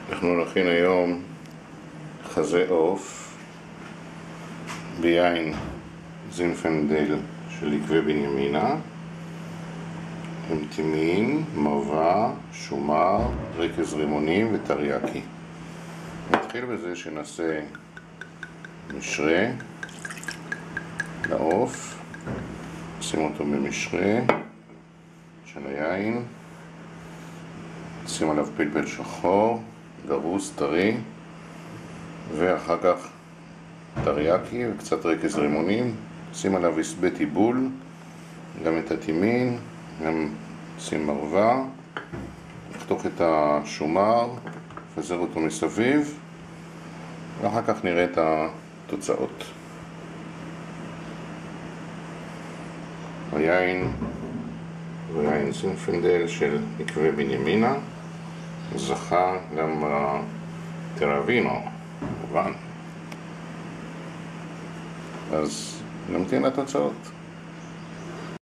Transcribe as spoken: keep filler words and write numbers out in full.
אנחנו נכין היום חזה עוף ביין זינפנדל של יקבי בנימינה עם טימין, מרווה, שומר, רקז רימונים וטריאקי. נתחיל בזה שנעשה משרה לעוף, נשים אותו במשרה של היין, נשים עליו פלפל שחור, גרוס, טרי, ואחר כך טריאקי וקצת רקז רימונים. שים עליו עשבי טיבול, גם את הטימין, גם שים מרווה, נחתוך את השומר, נפזר אותו מסביב, ואחר כך נראה את התוצאות. היין הוא יין זינפנדל של יקבי בנימינה, זכה גם טראווינו, כמובן. אז נמתין לתוצאות.